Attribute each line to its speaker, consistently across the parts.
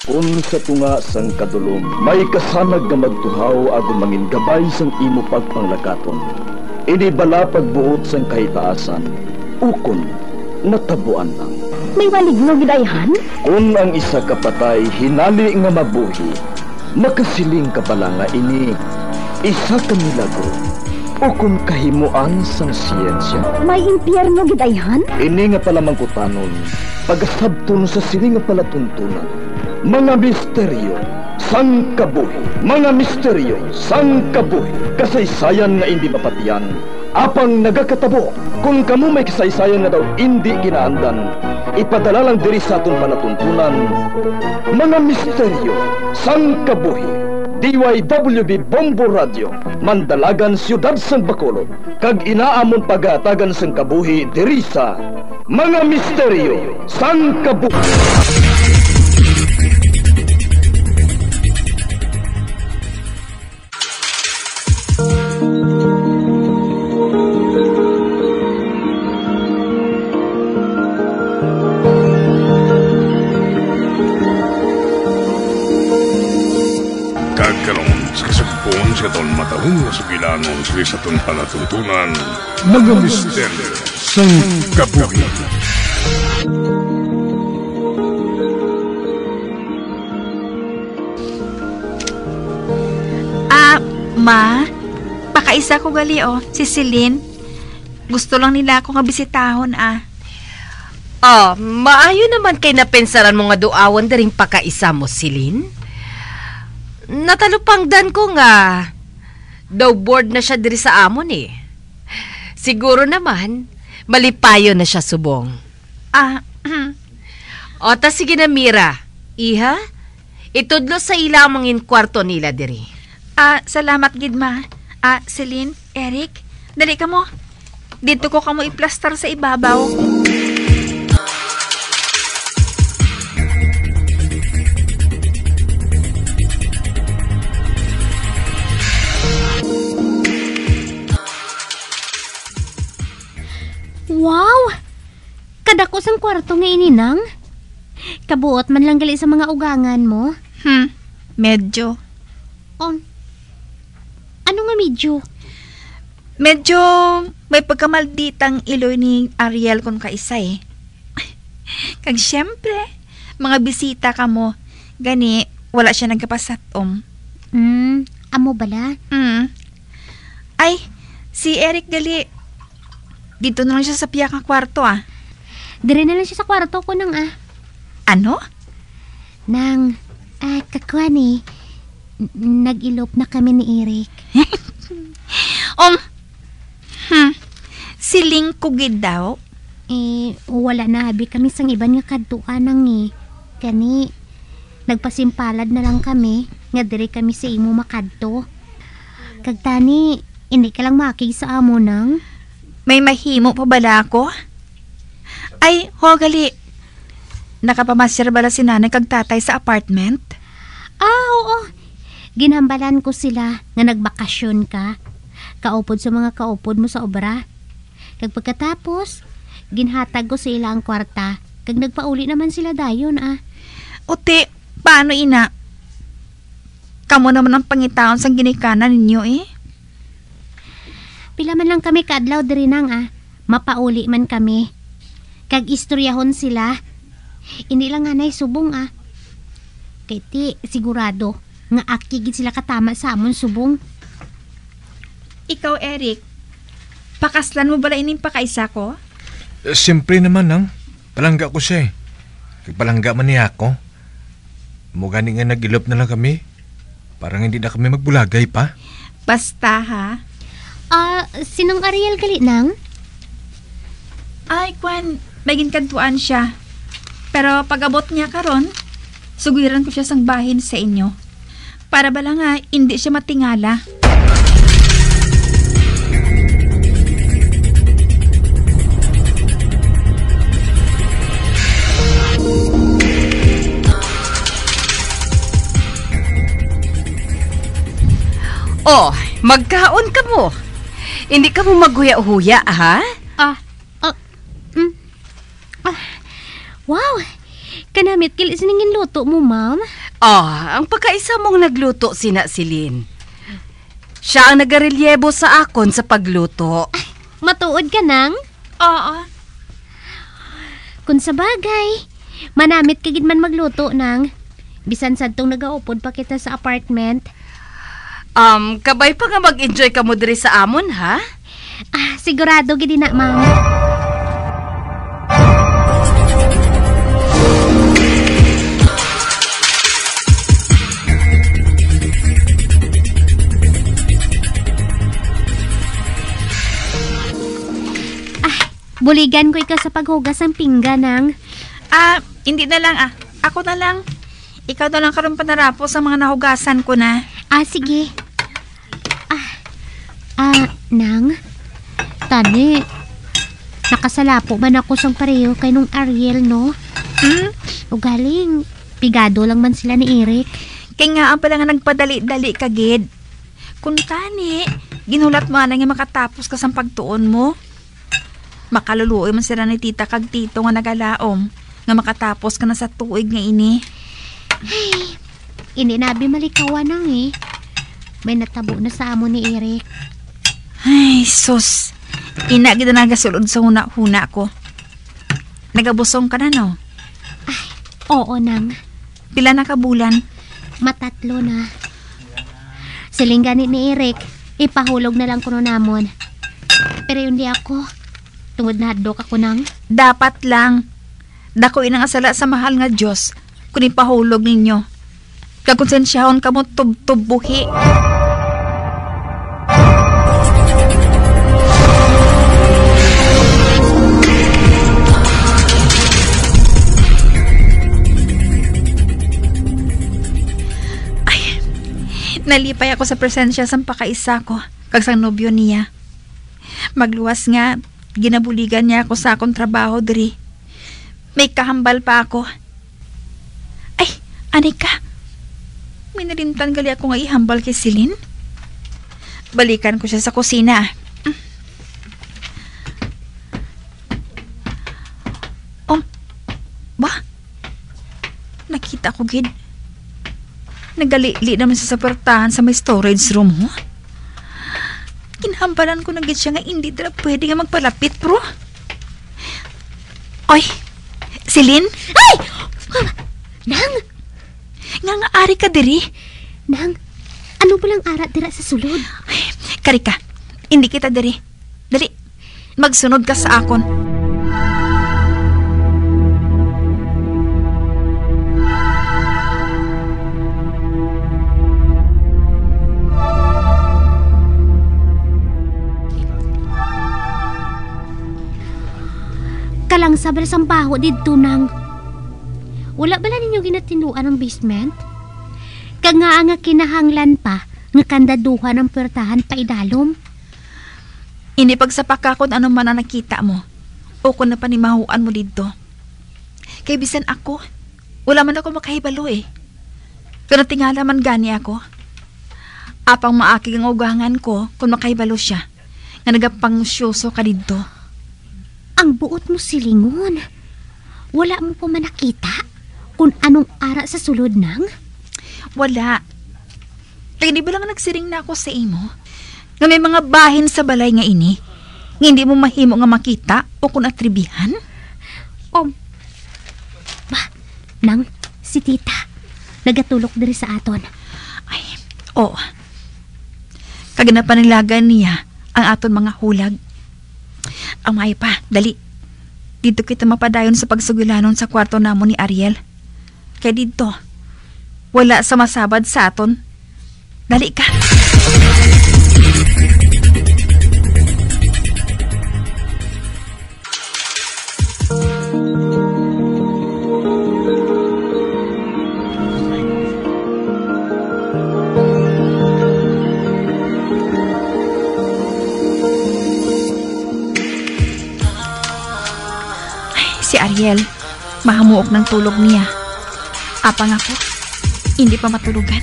Speaker 1: Kung sa tunga sang kadulom, may kasanag nga magtuhaw agon mangin gabay sang imo pagpanglakaton. Ini bala pagbuot sang kahitaasan, ukon natabuan lang.
Speaker 2: May maligno gidayhan?
Speaker 1: Kung ang isa kapatay hinali nga mabuhi, makasiling ka pala nga ini isa ka milagro o kung kahimuan sang siyensya.
Speaker 2: May impyerno gidayhan?
Speaker 1: Ini nga pala mangkutanon, pagasabton sa sili nga palatuntunan. Mga misteryo sang kabuhi, mga misteryo sang kabuhi, kasaysayan nga hindi mapatiyan, apang nagakatabo. Kung kamo may kasaysayan nga daw hindi ginaandan, ipadala lang diri sa atong palatuntunan. Mga misteryo sang kabuhi, DYWB Bombo Radio, Mandalagan, Siyudad sang Bacolod, kag inaamon pagatagan sang kabuhi diri sa Mga Misteryo sang Kabuhi.
Speaker 3: Sa katong matahong na sugilanon sa itong palatuntunan, Mga Misteryo sang Kabuhi.
Speaker 4: Ma, pakaisa ko gali si Celine. Gusto lang nila ako nga bisitahon
Speaker 5: maayo naman kay napensaran mo nga duawan daring pakaisa mo, Celine. Natalupangdan ko nga daw board na siya diri sa amon Siguro naman malipayo na siya subong. Ta sige na, Mira. Iha, itudlo sa ila mangin kwarto nila diri.
Speaker 4: Salamat gid, ma. Celine, Eric, dali ka mo. Dito ko kamo iplastar sa ibabaw.
Speaker 2: Wow! Kadako sang kwarto nga ininang. Kabuot man lang gali sa mga ugangan mo.
Speaker 4: Medyo.
Speaker 2: Ano nga medyo?
Speaker 4: Medyo may pagkamalditang iloy ni Ariel kung kaisa Kag syempre, mga bisita ka mo, gani, wala siya nagkapasatom.
Speaker 2: Amo bala?
Speaker 4: Ay, si Eric gali, dito na lang siya sa piyak ng kwarto
Speaker 2: Dire na lang siya sa kwarto ko nang
Speaker 4: Ano?
Speaker 2: Nang, kakwani, nag-ilop na kami ni Eric.
Speaker 4: Siling kugid daw?
Speaker 2: Wala na habi kami sang iban nga kadtuan Kani, nagpasimpalad na lang kami, nga dire kami sa imo makadto. Kag tani, hindi ka lang makig sa amo nang.
Speaker 4: May mahimo pa bala ako? Ay, hogali. Nakapamasyar bala si nanay kag tatay sa apartment?
Speaker 2: Oo. Ginhambalan ko sila nga nagbakasyon ka. Kaupod sa mga kaupod mo sa obra. Kag pagkatapos, ginhatag ko sa ila ang kwarta. Kag nagpauli naman sila dayon
Speaker 4: Uti, paano ina? Kamo naman ang pangitaon sa ginikanan ninyo
Speaker 2: Pila man lang kami kadlaw diri nang mapauli man kami. Kag istoryahon sila. Hindi lang nga subong Kay ti sigurado nga akigid sila katama sa amon subong.
Speaker 4: Ikaw, Eric, pakaslan mo bala ining pakaisa ko?
Speaker 3: Siyempre naman palangga ko siya Kag palangga man niya ako. Mugani nga nag-ilop na lang kami. Parang hindi na kami magbulagay pa.
Speaker 4: Basta
Speaker 2: Sinong Ariel gali nang?
Speaker 4: Ay, Kwan, may ginkantuan siya. Pero pag-abot niya karon, sugiran ko siya sang bahin sa inyo. Para bala nga, hindi siya matingala.
Speaker 5: Magkaon ka mo. Hindi ka mo maghuya-huya, ha?
Speaker 2: Wow! Kanamit kili siningin luto mo, ma'am.
Speaker 5: Ang pagkaisa mong nagluto sina Silin. Siya ang nagarelyebo sa akon sa pagluto.
Speaker 2: Matuod ka nang?
Speaker 4: Oo.
Speaker 2: Kung sa bagay, manamit kagid man magluto nang. Bisan sadtong nagaupod pa kita sa apartment.
Speaker 5: Kabay pa nga mag-enjoy ka mo diri sa amon, ha?
Speaker 2: Sigurado gid na, ma'am. Buligan ko ikaw sa paghugas ng pinggan nang.
Speaker 4: Hindi na lang Ako na lang. Ikaw na lang karon panarapo sa mga nahugasan ko na.
Speaker 2: Sige. Nang. Tani. Nakasalapo man ako sang pareho kay nung Ariel, no? Ugaling. Pigado lang man sila ni Eric.
Speaker 4: Kaya nga ang pala nga nagpadali-dali ka, Gid. Kung tani, ginulat mo na nga makatapos ka sa pagtuon mo. Makaluluoy man sila ni tita kag tito nga nagalaom nga makatapos ka na sa tuig nga ini.
Speaker 2: Ay, hindi nabi malikawan nang May natabo na sa amo ni Eric.
Speaker 4: Ay, sus. Ina gid na nagasulod sa huna-huna ko. Nagabusong ka na, no?
Speaker 2: Oo nang.
Speaker 4: Pila na ka bulan?
Speaker 2: Matatlo na. Siling ganit ni Eric, ipahulog na lang kuno namon. Pero hindi ako. Tungod na hadlok ako nang.
Speaker 4: Dapat lang. Dako inang asala sa mahal nga Diyos kung ipahulog ninyo. Kakonsensyahon ka mo tub-tubuhi. Ay, nalipay ako sa presensya sa pakaisa ko kag sang nobyo niya. Magluwas nga, ginabuligan niya ako sa akong trabaho diri. May kahambal pa ako. Ay, Anika. Minalimtan gali ako nga ihambal kay Silin. Balikan ko siya sa kusina. Ba? Nakita ko, Gid. Nagalili naman sa sapertahan sa may storage room, ho? Kinhambalan ko na gid siya nga hindi dira pwede nga magpalapit, bro. Oy, Silin?
Speaker 2: Ay! Nang!
Speaker 4: Nga ari ka diri?
Speaker 2: Nang, ano palang ara dira sa sulod?
Speaker 4: Ay, Karika, hindi kita diri. Dali, magsunod ka sa akon.
Speaker 2: Kalang sabal sang baho didto nang. Wala bala ninyo ginatinuan ang basement? Kag nga kinahanglan pa nga kandaduhan ang puwertahan pa idalom.
Speaker 4: Ini pagsapakakon ano man ang nakita mo o kung napanimahuan mo dito. Kay bisan ako, wala man ako makahibalo Pero tingala man gani ako. Apang maakig ang ugangan ko kung makahibalo siya nga nagapangusyoso ka dito.
Speaker 2: Ang buot mo silingon. Wala mo pa man nakita kung anong ara sa sulod nang?
Speaker 4: Wala. Kaya di ba lang nagsiring na ako sa imo? Nga may mga bahin sa balay nga ini. Nga hindi mo mahimo nga makita o kung atribihan?
Speaker 2: Nang, si tita. Nagatulok diri sa aton.
Speaker 4: Ay, oo. Kaganapanilagan niya ang aton mga hulag. Ang may pa, dali. Dito kita mapadayon sa pagsugulanon sa kwarto namon ni Ariel. Kaya dito, wala sa masabad sa aton. Dali ka. Si Ariel, mahamuok ng tulog niya. Apang ako, hindi pa matulugan.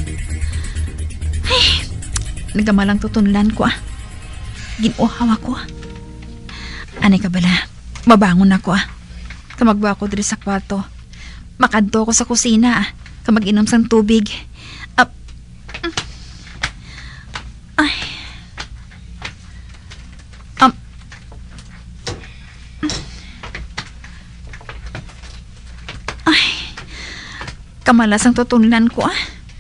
Speaker 4: Ay, nagamalang tutunlan ko Ginuhaw ako. Anay ka bala, mabangon ako Kamagba ko diri sa kwarto. makadto ko sa kusina ka mag-inom sang tubig. Ay. Ay. Kamalas ang tutunan ko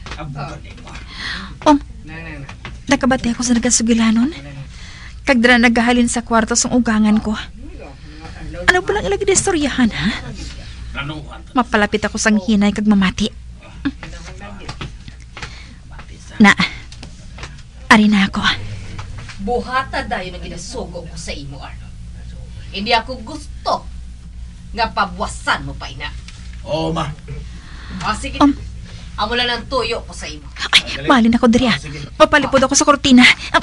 Speaker 4: nakabati ako sa nagasugilanon. Kagdra nagahalin sa kwarto sa ugangan ko. Ano palang ilagay na istoryahan, ha? Mapalapit ako sang hinay kag mamati. Na, ari na ako.
Speaker 5: Buhata dayo na ginasugo ko sa imo, Arnold. Hindi ako gusto nga pabwasan mo pa, ina.
Speaker 3: Oo, ma.
Speaker 5: Sige. Amo lang ng tuyo ko sa imo.
Speaker 4: Ay, malin ako, Dria. Mapalipod ako sa kortina.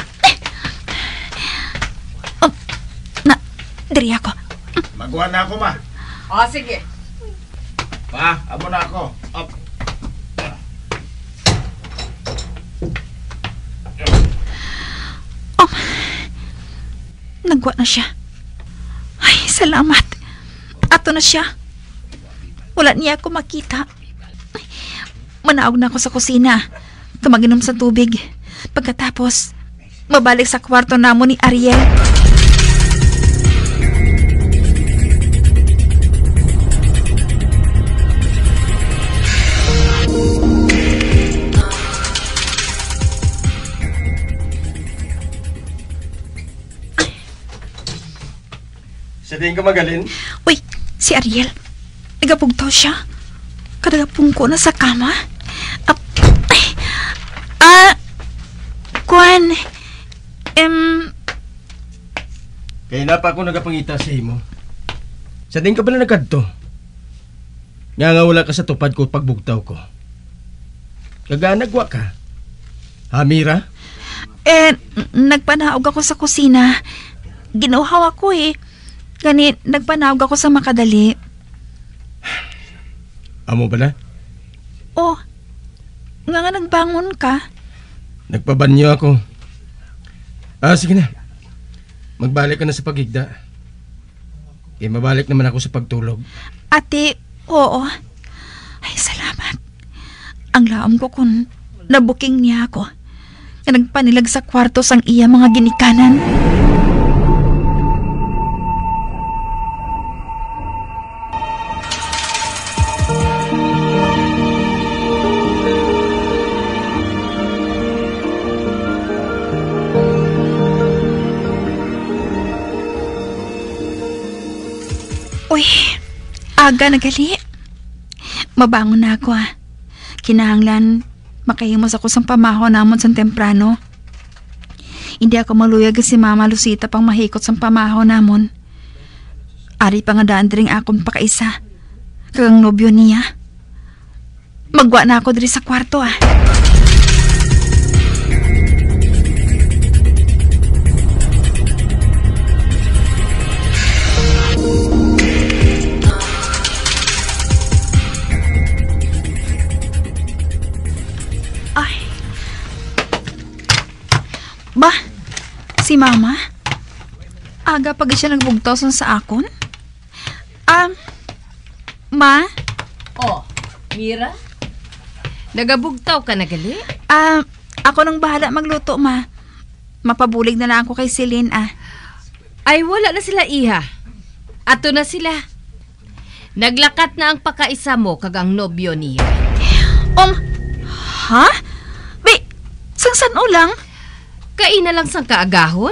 Speaker 4: Dria ako.
Speaker 3: Magawa na ako, ma.
Speaker 5: Sige.
Speaker 3: Pa, amo na ako. Up.
Speaker 4: Nagwa na siya. Ay, salamat. Ato na siya. Wala niya ako makita. Ay, manaog na ako sa kusina. Tumaginom sa tubig. Pagkatapos, mabalik sa kwarto namo ni Ariel.
Speaker 1: Sa din ka magalin?
Speaker 4: Uy, si Ariel. Nagapugtaw siya. Kadagapong ko na sa kama. Kwan.
Speaker 1: Kaya na pa ako nagapangita sa imo. Sa din ka pala nagkadto? Nga wala ka sa tupad ko pagbugtaw ko. Kaganagwa ka. Hamira?
Speaker 4: Nagpanaog ako sa kusina. Ginuhaw ako Ganit, nagpanaog ako sa makadali.
Speaker 1: Amo ba na?
Speaker 4: Nga nagbangon ka.
Speaker 1: Nagpabanyo ako. Sige na. Magbalik ka na sa pagigda. Mabalik naman ako sa pagtulog.
Speaker 4: Ate, oo. Ay, salamat. Ang laom ko kung nabuking niya ako. Na nagpanilag sa kwarto sang iya mga ginikanan. Uy, aga na gali. Mabangon na ako Kinahanglan, makahimos ako sa pamaho namon sa temprano. Hindi ako maluyag si Mama Lucita pang mahikot sa pamaho namon. Ari pa nga daan diring akong pakaisa. Kagang nobyo niya. Magwa na ako diri sa kwarto Ba, si Mama? Aga pag siya nagbugtoson sa akon? Ma?
Speaker 5: Mira? Nagabugtaw ka na gali?
Speaker 4: Ako nang bahala magluto, Ma. Mapabulig na lang ako kay Celine,
Speaker 5: Ay, wala na sila, iha. Ato na sila. Naglakat na ang pakaisa mo kagang nobyo niya.
Speaker 4: Ha? Sangsan ulang?
Speaker 5: Kaina lang sang kaagahon?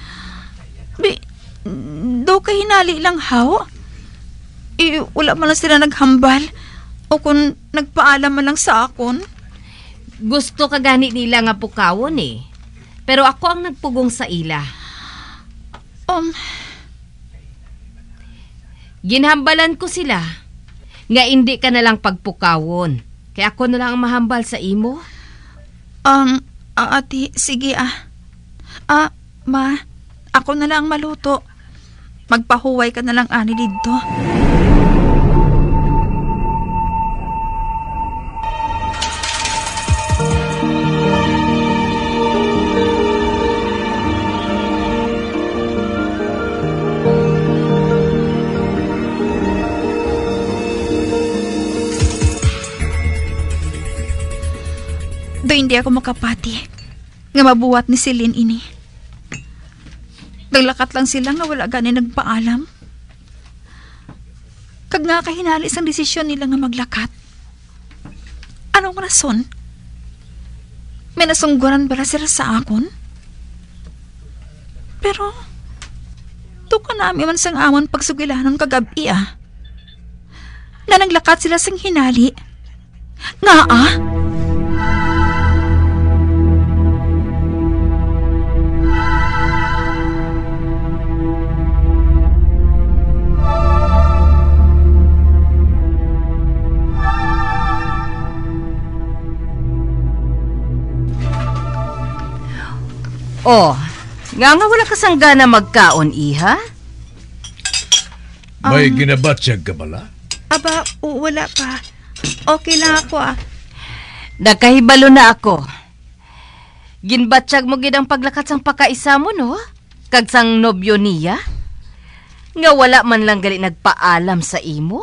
Speaker 4: Do ka hinali lang haw? Wala man lang sila naghambal. O kung nagpaalam man lang sa akon.
Speaker 5: Gusto ka gani nila nga pukawon Pero ako ang nagpugong sa ila. Ginhambalan ko sila. Nga hindi ka na lang pagpukawon. Kaya ako na lang ang mahambal sa imo.
Speaker 4: Ate, sige Ma, ako na lang maluto. Magpahuway ka na lang ani dito. Do hindi ako makapati nga mabuhat ni Celine ini. Naglakat lang sila nga wala gani nagpaalam. Kag nga kahinalis ang desisyon nila nga maglakat. Anong rason? May nasungguran bala sila sa akon? Pero, tuka namin man sang amon pagsugilanon kagabi na naglakat sila sang hinali. Nga
Speaker 5: Oh, nga wala ka sang gana magkaon, iha?
Speaker 3: May ginabatsyag ka bala?
Speaker 4: Aba, wala pa. Okay lang ako
Speaker 5: Nagkahibalo na ako. Ginbatsyag mo gid ang paglakat sang pakaisa mo, no? Kag sang nobyo niya? Nga wala man lang gali nagpaalam sa imo?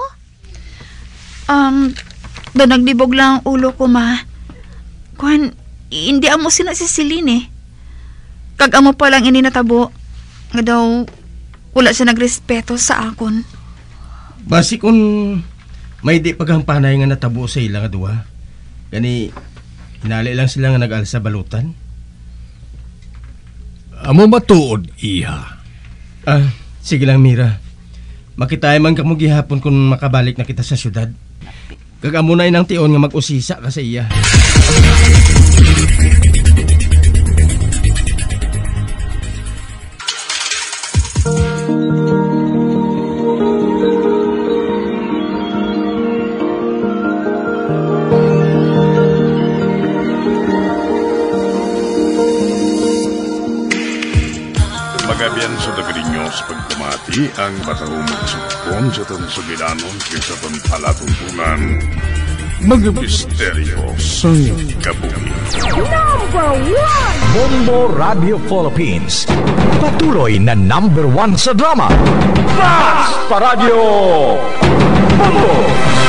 Speaker 4: Da nagdibog lang ang ulo ko, ma. Kuhan, hindi amo sina si Celine Kag amo pa lang ini natabo. Nga daw, wala siya nagrespeto sa akon.
Speaker 6: Basi kung may di paghampanay nga natabo sa ilang nga duha. Gani, hinali lang sila nga nag-alis sa balutan.
Speaker 3: Amo matuod, iha.
Speaker 6: Sige lang, Mira. Makitay man kamo gihapon kung makabalik na kita sa syudad. Kag amo na inang tion nga mag-usisa ka sa iya.
Speaker 7: Magabian sa dagrinyo sa pagpamati ang batahumong sukon sa tansugilanon kaysa palatuntunan mga misteryo sa kabuhi.
Speaker 8: Bombo Radio Philippines, patuloy na #1 sa drama. Fast Radio Bombo!